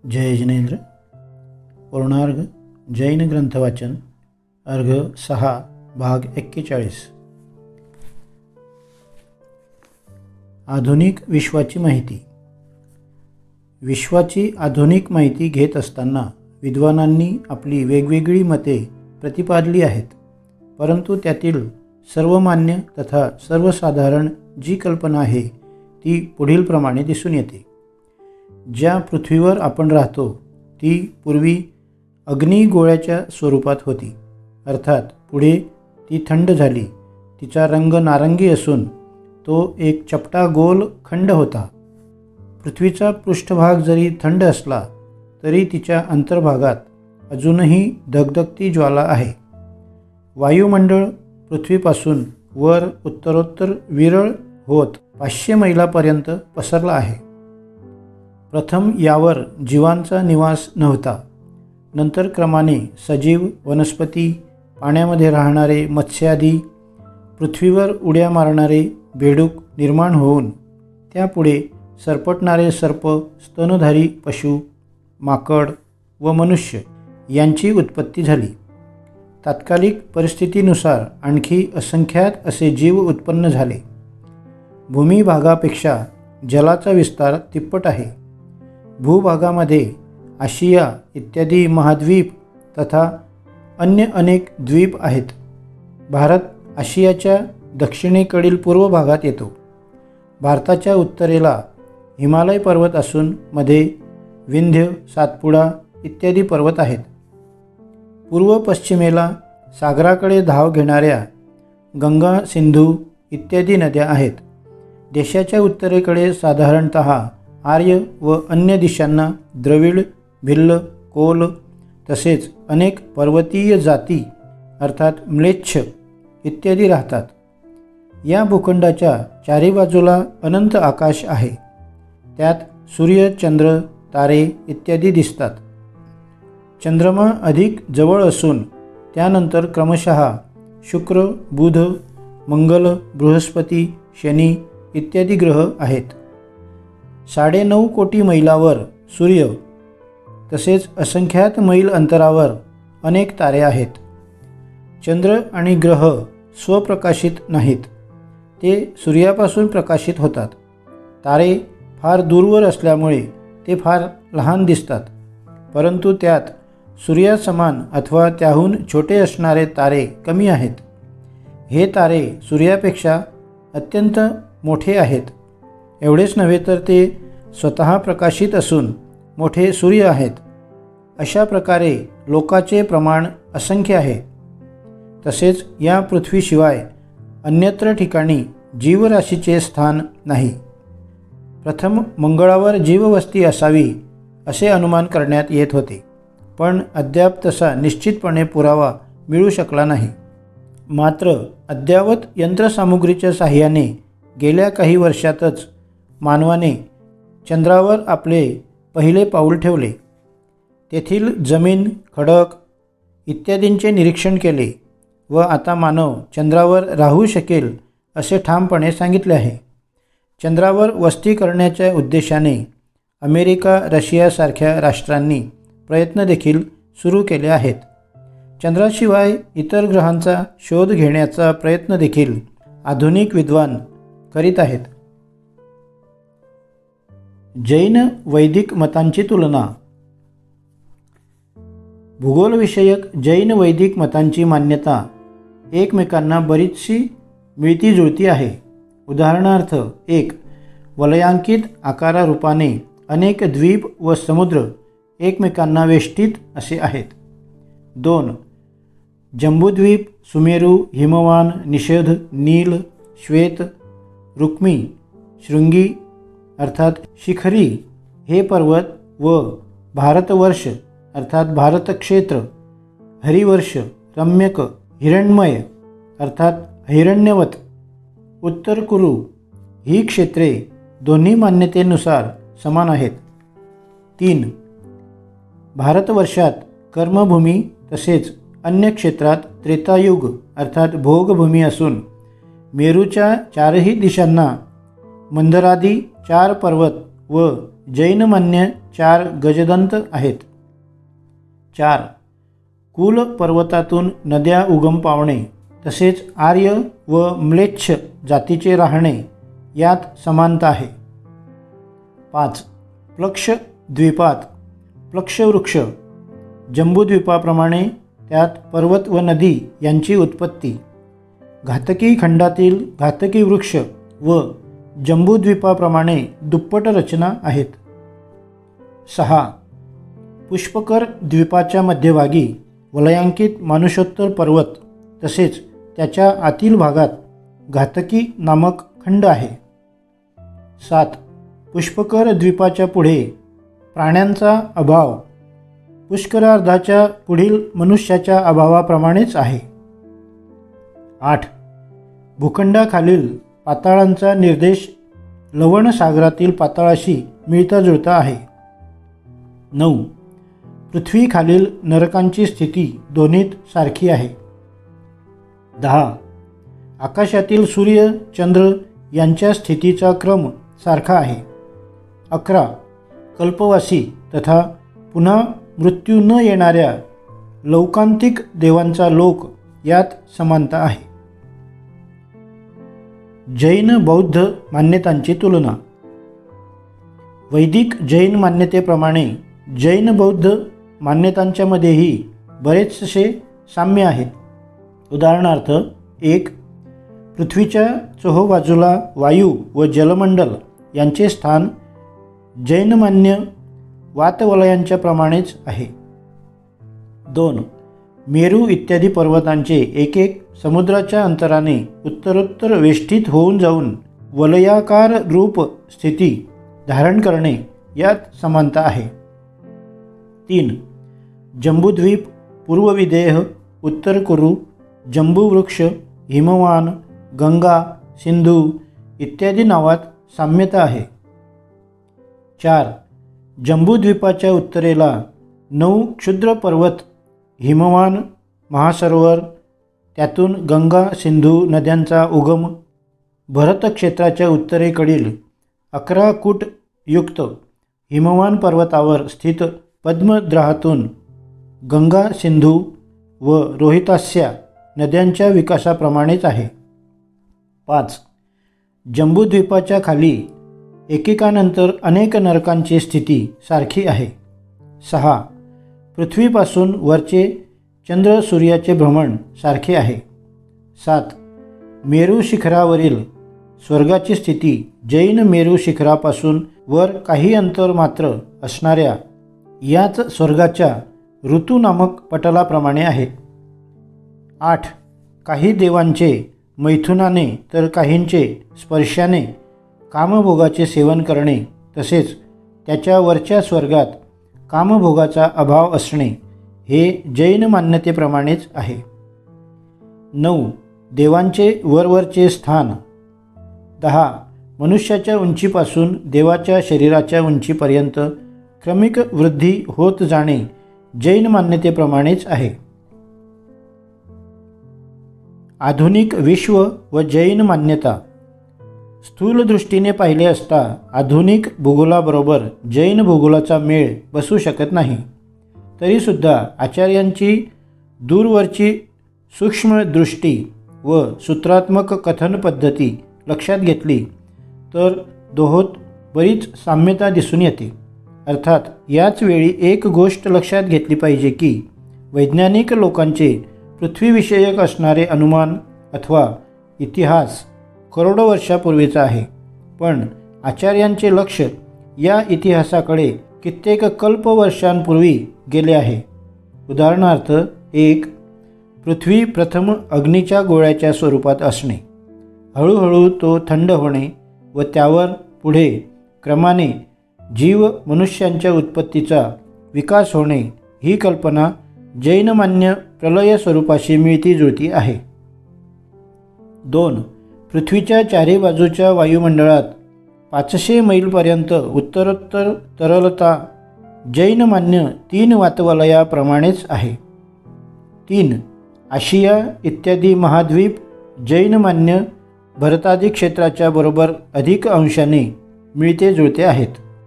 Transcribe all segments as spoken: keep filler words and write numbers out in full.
जय जिनेंद्र। पूर्णार्घ जैन ग्रंथवाचन अर्घ सहा भाग एक्केचाळीस। आधुनिक विश्वाची माहिती। विश्वाची आधुनिक माहिती घेत असताना विद्वानांनी आपली वेगवेगळी मते प्रतिपादली आहेत, परंतु त्यातील सर्वमान्य तथा सर्वसाधारण जी कल्पना आहे ती पुढील प्रमाणे दिसून येते। ज्या पृथ्वीवर आपण राहतो ती पूर्वी अग्निगोळ्याच्या स्वरूपात होती, अर्थात पुढे ती थंड झाली। तिचा रंग नारंगी असून तो एक चपटा गोल खंड होता। पृथ्वीचा पृष्ठभाग जरी थंड असला तरी तिच्या अंतर्भागात अजूनही धगधगती ज्वाला आहे। वायुमंडळ पृथ्वीपासून वर उत्तरोत्तर विरळ होत पाचशे मैलापर्यंत पसरला आहे। प्रथम यावर जीवांचा निवास नव्हता, नंतर क्रमाने सजीव, वनस्पती, पाण्यामध्ये राहणारे मत्स्यादी, पृथ्वीवर उड्या मारणारे बेडूक निर्माण होऊन त्यापुढे सरपटणारे सर्प, स्तनधारी पशु, माकड व मनुष्य यांची उत्पत्ती झाली। तात्कालिक परिस्थितीनुसार आणखी असंख्यात असे जीव उत्पन्न झाले। भूमिभागापेक्षा जलाचा विस्तार तिप्पट आहे। भूभागामध्ये आशिया इत्यादी महाद्वीप तथा अन्य अनेक द्वीप आहेत। भारत आशियाच्या दक्षिणेकडील पूर्व भागात येतो। भारताच्या उत्तरेला हिमालय पर्वत असून मध्ये विंध्य, सातपुडा इत्यादी पर्वत आहेत। पूर्व पश्चिमेला सागराकडे धाव घेणाऱ्या गंगा, सिंधू इत्यादी नद्या आहेत। देशाच्या उत्तरेकडे साधारणतः आर्य व अन्य दिशांना द्रविड, भिल्ल, कोल तसेच अनेक पर्वतीय जाती अर्थात म्लेच्छ इत्यादी राहतात। या भूखंडाच्या चारी बाजूला अनंत आकाश आहे। त्यात सूर्य, चंद्र, तारे इत्यादी दिसतात। चंद्रमा अधिक जवळ असून त्यानंतर क्रमशः शुक्र, बुध, मंगल, बृहस्पती, शनी इत्यादी ग्रह आहेत। साडेनऊ कोटी मैलावर सूर्य तसेच असंख्यात मैल अंतरावर अनेक तारे आहेत। चंद्र आणि ग्रह स्वप्रकाशित नाहीत, ते सूर्यापासून प्रकाशित होतात। तारे फार दूरवर असल्यामुळे ते फार लहान दिसतात, परंतु त्यात सूर्यासमान अथवा त्याहून छोटे असणारे तारे कमी आहेत। हे तारे सूर्यापेक्षा अत्यंत मोठे आहेत। एवढेच नव्हे तर ते स्वतः प्रकाशित असून मोठे सूर्य आहेत। अशा प्रकारे लोकाचे प्रमाण असंख्य आहे। तसेच या पृथ्वीशिवाय अन्यत्र ठिकाणी जीवराशीचे स्थान नाही। प्रथम मंगळावर जीववस्ती असावी असे अनुमान करण्यात येत होते, पण अद्याप तसा निश्चितपणे पुरावा मिळू शकला नाही। मात्र अद्यावत यंत्रसामुग्रीच्या साहाय्याने गेल्या काही वर्षातच मानवाने चंद्रावर आपले पहिले पाऊल ठेवले। तेथील जमीन, खडक इत्यादींचे निरीक्षण केले व आता मानव चंद्रावर राहू शकेल असे ठामपणे सांगितले आहे। चंद्रावर वस्ती करण्याच्या उद्देशाने अमेरिका, रशियासारख्या राष्ट्रांनी प्रयत्न देखील सुरू केले आहेत। चंद्राशिवाय इतर ग्रहांचा शोध घेण्याचा प्रयत्न देखील आधुनिक विद्वान करीत आहेत। जैन वैदिक मतांची तुलना। भूगोलविषयक जैन वैदिक मतांची मान्यता एकमेकांना बरीचशी मिळती जुळती आहे। उदाहरणार्थ, एक, वलयांकित आकारारूपाने अनेक द्वीप व समुद्र एकमेकांना वेष्टित असे आहेत। दोन, जंबूद्वीप, सुमेरू, हिमवान, निषध, नील, श्वेत, रुक्मी, शृंगी अर्थात शिखरी हे पर्वत व भारतवर्ष अर्थात भारतक्षेत्र, हरिवर्ष, रम्यक, हिरण्मय अर्थात हिरण्यवत, उत्तर कुरु ही क्षेत्रे दोन्ही मान्यतेनुसार समान आहेत। तीन, भारतवर्षात कर्मभूमी तसेच अन्य क्षेत्रात त्रेतायुग अर्थात भोगभूमी असून मेरूच्या चारही दिशांना मंदरादी चार पर्वत व जैनमान्य चार गजदंत आहेत. चार. कुल पर्वतातून नद्या उगम पावणे तसेच आर्य व म्लेच्छ जातीचे राहणे यात समानता आहे. पाच. प्लक्ष द्वीपात प्लक्षवृक्ष जंबूद्वीपाप्रमाणे त्यात पर्वत व नदी यांची उत्पत्ती, घातकी खंडातील घातकी वृक्ष व जंबूद्वीपाप्रमाणे दुप्पट रचना आहेत. सहा. पुष्पकर द्वीपाच्या मध्यभागी वलयांकित मानुषोत्तर पर्वत तसेच त्याच्या आतील भागात घातकी नामक खंड आहे. सात. पुष्पकर द्वीपाच्या पुढे प्राण्यांचा अभाव पुष्करार्धाच्या पुढील मनुष्याच्या अभावाप्रमाणेच आहे. आठ. भूखंडाखालील पाताळांचा निर्देश लवण सागरातील पाताळाशी मिळता जुळता आहे. नऊ. पृथ्वीखालील नरकांची स्थिती दोन्हीत सारखी आहे. दहा. आकाशातील सूर्य चंद्र यांच्या स्थितीचा क्रम सारखा आहे. अकरा. कल्पवासी तथा पुन्हा मृत्यू न येणाऱ्या लौकांतिक देवांचा लोक यात समानता आहे. जैन बौद्ध मान्यतांची तुलना. वैदिक जैन मान्यतेप्रमाणे जैन बौद्ध मान्यतांच्यामध्येही बरेचसे साम्य आहेत. उदाहरणार्थ एक. पृथ्वीच्या चोहोबाजूला वायू व जलमंडल यांचे स्थान जैनमान्य वातवलयांच्या प्रमाणेच आहे. दोन. मेरू इत्यादी पर्वतांचे एक एक समुद्राच्या अंतराने उत्तरोत्तर वेष्टित होऊन जाऊन वलयाकार रूप स्थिती धारण करणे यात समानता आहे. तीन. जंबूद्वीप, पूर्वविदेह, उत्तर कुरु, जंबूवृक्ष, हिमवान, गंगा, सिंधू इत्यादी नावात साम्यता आहे. चार. जंबूद्वीपाच्या उत्तरेला नऊ क्षुद्र पर्वत, हिमवान, महासरोवर, त्यातून गंगा सिंधू नद्यांचा उगम, भरत क्षेत्राच्या उत्तरेकडील अकरा कूट युक्त हिमवान पर्वतावर स्थित पद्मद्राहातून गंगा सिंधू व रोहितास्या नद्यांच्या विकासाप्रमाणेच आहे. पाच. जंबूद्वीपाच्या खाली एकेकानंतर अनेक नरकांची स्थिती सारखी आहे. सहा. पृथ्वीपासून वरचे चंद्र सूर्याचे भ्रमण सारखे आहे. सात. मेरू शिखरावरील स्वर्गाची स्थिती जैन मेरू शिखरापासून वर काही अंतर मात्र असणाऱ्या याच स्वर्गाच्या ऋतू नामक पटलाप्रमाणे आहे. आठ. काही देवांचे मैथुनाने तर काहींचे स्पर्शाने कामभोगाचे सेवन करणे तसेच त्याच्या वरच्या स्वर्गात कामभोगाचा अभाव असणे हे जैन मान्यतेप्रमाणेच आहे. नऊ. देवांचे वरवरचे स्थान. दहा. मनुष्याच्या उंचीपासून देवाच्या शरीराच्या उंचीपर्यंत क्रमिक वृद्धी होत जाणे जैन मान्यतेप्रमाणेच आहे. आधुनिक विश्व व जैन मान्यता. स्थूल दृष्टीने पाहिले असता आधुनिक भूगोलाबरोबर जैन भूगोलाचा मेळ बसू शकत नाही. तरीसुद्धा आचार्यांची दूरवरची सूक्ष्म दृष्टी व सूत्रात्मक कथन पद्धती लक्षात घेतली तर दोहोत बरीच साम्यता दिसून येते. अर्थात याच वेळी एक गोष्ट लक्षात घेतली पाहिजे की वैज्ञानिक लोकांचे पृथ्वीविषयक असणारे अनुमान अथवा इतिहास करोडो वर्षापूर्वीचा आहे, पण आचार्यांचे लक्ष या इतिहासाकडे कित्येक कल्पवर्षांपूर्वी गेले आहे. उदाहरणार्थ एक. पृथ्वी प्रथम अग्नीच्या गोळ्याच्या स्वरूपात असणे, हळूहळू तो थंड होणे व त्यावर पुढे क्रमाने जीव मनुष्यांच्या उत्पत्तीचा विकास होणे ही कल्पना जैनमान्य प्रलय स्वरूपाशी मिळती जुळती आहे. दोन. पृथ्वीच्या चारी बाजूच्या वायुमंडळात पाचशे मैलपर्यंत उत्तरोत्तर तरलता जैनमान्य तीन वातवलयाप्रमाणेच आहे. तीन. आशिया इत्यादी महाद्वीप जैनमान्य भरतादी क्षेत्राच्या बरोबर अधिक अंशाने मिळते जुळते आहेत.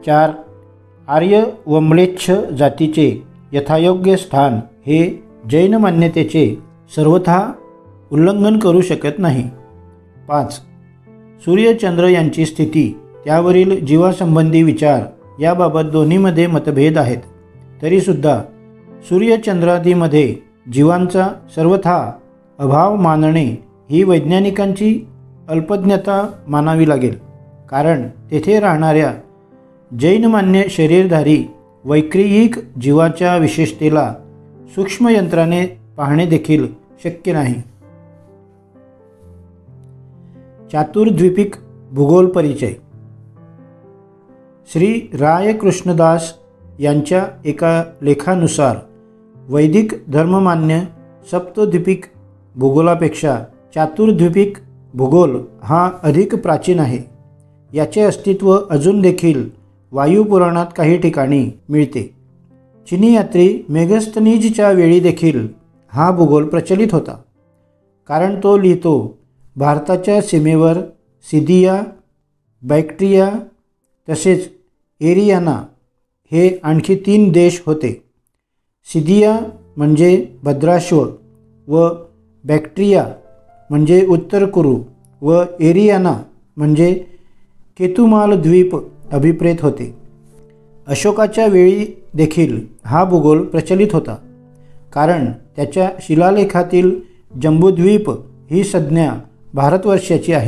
चार. आर्य व म्लेच्छ जातीचे यथायोग्य स्थान हे जैन मान्यतेचे सर्वथा उल्लंघन करू शकत नाही. पाच. सूर्यचंद्र यांची स्थिती त्यावरील जीवासंबंधी विचार याबाबत दोन्हीमध्ये मतभेद आहेत. तरीसुद्धा सूर्यचंद्रादीमध्ये जीवांचा सर्वथा अभाव मानणे ही वैज्ञानिकांची अल्पज्ञता मानावी लागेल. कारण तेथे राहणाऱ्या जैनमान्य शरीरधारी वैक्रियिक जीवाच्या विशेषतेला सूक्ष्मयंत्राने पाहणे देखील शक्य नाही. चातुर्द्वीपिक भूगोल परिचय. श्री राय कृष्णदास यांच्या एका लेखानुसार वैदिक धर्ममान्य सप्तद्वीपिक भूगोलापेक्षा चातुर्द्वीपिक भूगोल हा अधिक प्राचीन आहे. याचे अस्तित्व अजून देखील वायुपुराणात काही ठिकाणी मिळते. चिनी यात्री मेगस्थनीजच्या वेळी देखील हा भूगोल प्रचलित होता. कारण तो लिहितो, भारताच्या सीमेवर सिदिया, बॅक्ट्रिया तसेच एरियाना हे आणखी तीन देश होते. सिदिया म्हणजे भद्राश्व व बॅक्ट्रिया म्हणजे उत्तर कुरु व एरियाना म्हणजे केतुमाल द्वीप अभिप्रेत होते. अशोकाच्या वेळी देखील हा भूगोल प्रचलित होता. कारण त्याच्या शिलालेखातील जंबूद्वीप ही संज्ञा भारतवर्षाची आहे.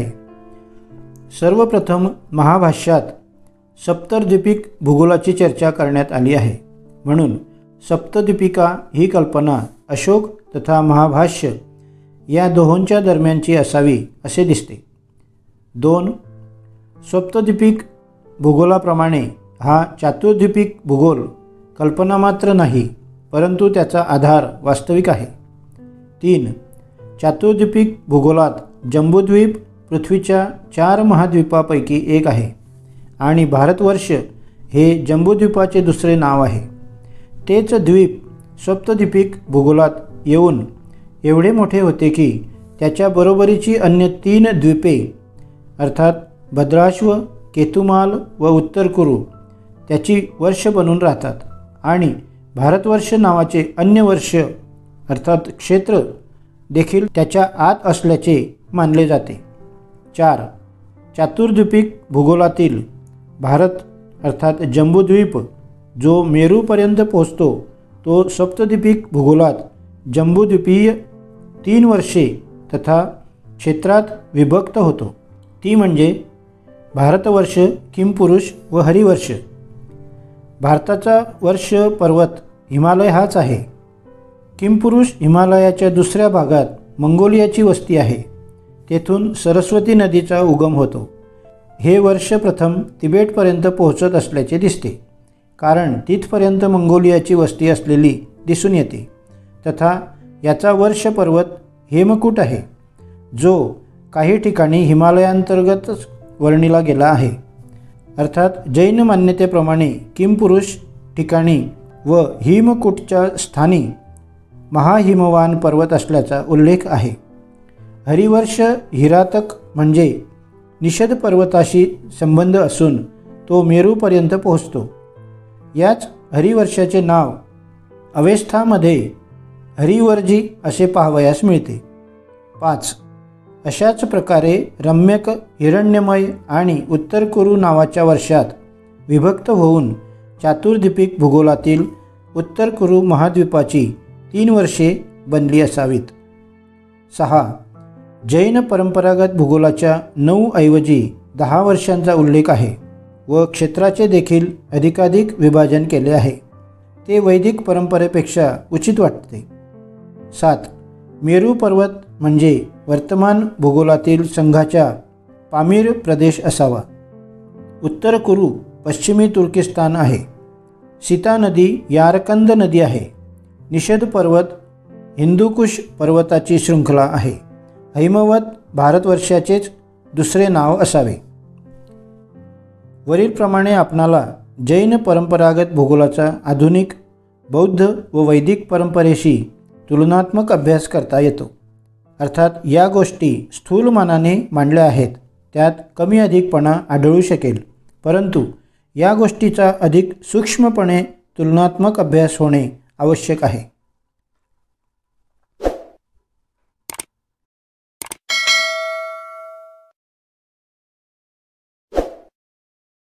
सर्वप्रथम महाभाष्यात सप्तद्वीपिक भूगोलाची चर्चा करण्यात आली आहे. म्हणून सप्तद्वीपिका ही कल्पना अशोक तथा महाभाष्य या दोहोंच्या दरम्यानची असावी असे दिसते. दोन. सप्तद्वीपिक भूगोलाप्रमाणे हा चातुर्द्वीपिक भूगोल कल्पना मात्र नाही, परंतु त्याचा आधार वास्तविक आहे. तीन. चातुर्द्वीपिक भूगोलात जंबूद्वीप पृथ्वीच्या चार महाद्वीपापैकी एक आहे आणि भारतवर्ष हे जंबूद्वीपाचे दुसरे नाव आहे. तेच द्वीप सप्तद्वीपिक भूगोलात येऊन एवढे मोठे होते की त्याच्या बरोबरीची अन्य तीन द्वीपे अर्थात भद्राश्व, केतुमाल व उत्तर कुरु त्याची वर्ष बनून राहतात आणि भारतवर्ष नावाचे अन्य वर्ष अर्थात क्षेत्र देखील त्याच्या आत असल्याचे मानले जाते. चार. चातुर्द्वीपिक भूगोलातील भारत अर्थात जंबूद्वीप जो मेरूपर्यंत पोहोचतो तो सप्तद्वीपिक भूगोलात जंबूद्वीपीय तीन वर्षे तथा क्षेत्रात विभक्त होतो. ती म्हणजे भारतवर्ष, किमपुरुष व हरिवर्ष. भारताचा वर्ष पर्वत हिमालय हाच आहे. किमपुरुष हिमालयाच्या दुसऱ्या भागात मंगोलियाची वस्ती आहे. तेथून सरस्वती नदीचा उगम होतो. हे वर्ष प्रथम तिबेटपर्यंत पोहोचत असल्याचे दिसते, कारण तिथपर्यंत मंगोलियाची वस्ती असलेली दिसून येते. तथा याचा वर्ष पर्वत हेमकूट आहे, जो काही ठिकाणी हिमालयांतर्गतच वर्णिला गेला आहे. अर्थात जैन मान्यतेप्रमाणे किमपुरुष ठिकाणी व हिमकूटच्या स्थानी महाहिमवान पर्वत असल्याचा उल्लेख आहे. हरिवर्ष हिरातक म्हणजे निषद पर्वताशी संबंध असून तो मेरूपर्यंत पोहोचतो. याच हरिवर्षाचे नाव अवेस्थामध्ये हरिवर्जी असे पाहावयास मिळते. पाच. अशाच प्रकारे रम्यक, हिरण्यमय आणि उत्तर कुरु नावाच्या वर्षात विभक्त होऊन चातुर्द्वीपिक भूगोलातील उत्तर कुरु महाद्वीपाची तीन वर्षे बनली असावीत. सहा. जैन परंपरागत भूगोलाच्या नऊ ऐवजी दहा वर्षांचा उल्लेख आहे व क्षेत्राचे देखील अधिकाधिक विभाजन केले आहे. ते वैदिक परंपरेपेक्षा उचित वाटते. सात. मेरू पर्वत म्हणजे वर्तमान भूगोलातील संघाच्या पामीर प्रदेश असावा. उत्तर कुरु पश्चिमी तुर्किस्तान आहे. सीता नदी यारकंद नदी आहे. निषद पर्वत हिंदुकुश पर्वताची शृंखला आहे. हैमवत भारतवर्षाचेच दुसरे नाव असावे. वरीलप्रमाणे आपणाला जैन परंपरागत भूगोलाचा आधुनिक बौद्ध व वैदिक परंपरेशी तुलनात्मक अभ्यास करता येतो. अर्थात या गोष्टी स्थूल मानाने मांडल्या आहेत, त्यात कमी अधिकपणा आढळू शकेल, परंतु या गोष्टीचा अधिक सूक्ष्मपणे तुलनात्मक अभ्यास होणे आवश्यक आहे.